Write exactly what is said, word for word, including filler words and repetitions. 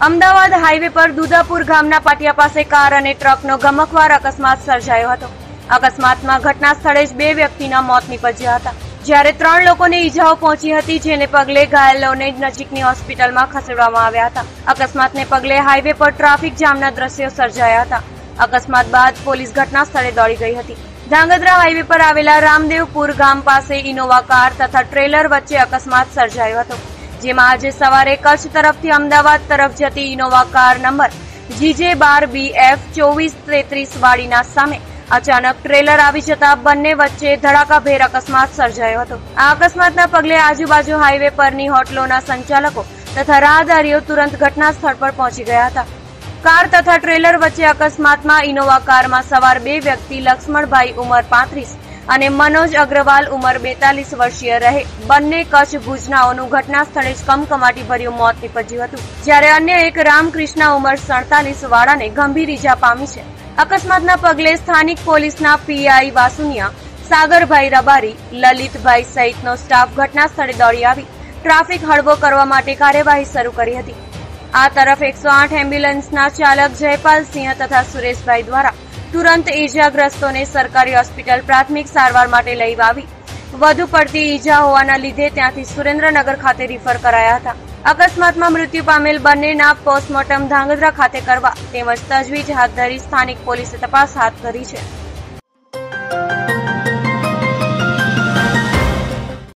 Ahmedabad highway પર દુદાપુર ગામના પાટિયા પાસે કાર અને ટ્રકનો ગમખ્વાર અકસ્માત સર્જાયો હતો। અકસ્માતમાં ઘટના સ્થળે જ બે વ્યક્તિના મોત નીપજ્યા હતા, જ્યારે ત્રણ લોકોને ઈજાઓ પહોંચી હતી, જેને પગલે ઘાયલોને નજીકની હોસ્પિટલમાં ખસેડવામાં આવ્યા હતા। અકસ્માતને પગલે હાઈવે પર ટ્રાફિક જામના દ્રશ્યો સર્જાયા હતા। અકસ્માત બાદ પોલીસ ઘટના સ્થળે દોડી ગઈ હતી। ધાંગધ્રા હાઈવે પર આવેલા રામદેવપુર ગામ પાસે ઇનોવા કાર તથા ટ્રેલર વચ્ચે અકસ્માત સર્જાયો હતો, જેમાં આજે સવારે કચ્છ તરફથી અમદાવાદ તરફ જતી ઇનોવા કાર નંબર જીજે બાર બી એફ ચોવીસ તેત્રીસ વાળીના સામે અચાનક ટ્રેલર આવી જતા બંને વચ્ચે ધડાકાભેર અકસ્માત સર્જાયો હતો। આ અકસ્માતના પગલે આજુબાજુ હાઈવે પરની હોટલોના સંચાલકો તથા રાહદારીઓ તુરંત ઘટના સ્થળ પર પહોંચી ગયા હતા। કાર તથા ટ્રેલર વચ્ચે અકસ્માતમાં ઇનોવા કારમાં સવાર બે વ્યક્તિ લક્ષ્મણભાઈ ઉંમર પાંત્રીસ અને મનોજ અગ્રવાલ ઉંમર બેતાલીસ વર્ષીય રહે બંને કચ્છ ભુજનાઓનું ઘટના સ્થળે જ કમકમાટી ભર્યું મોત નીપજ્યું હતું, જ્યારે અન્ય એક રામકૃષ્ણ ઉંમર સડતાલીસ વાળાને ગંભીર ઈજા પામી છે। અકસ્માતના પગલે સ્થાનિક પોલીસના પીઆઈ વાસુનિયા, સાગરભાઈ રબારી, લલિતભાઈ સહિતનો સ્ટાફ ઘટના સ્થળે દોડી આવી ટ્રાફિક હળવો કરવા માટે કાર્યવાહી શરૂ કરી હતી। આ તરફ એકસો આઠ એમ્બ્યુલન્સના ચાલક જયપાલસિંહ તથા સુરેશભાઈ દ્વારા તુરંત ઈજાગ્રસ્તોને સરકારી હોસ્પિટલ પ્રાથમિક સારવાર માટે લઈ આવી વધુ પડતી ઈજા હોવાના લીધે ત્યાંથી સુરેન્દ્રનગર ખાતે રિફર કરાયા હતા। અકસ્માતમાં મૃત્યુ પામેલ બંનેના પોસ્ટમોર્ટમ ધાંગધ્રા ખાતે કરવા તેમજ તજવીજ હાથ ધરી સ્થાનિક પોલીસે તપાસ હાથ ધરી છે।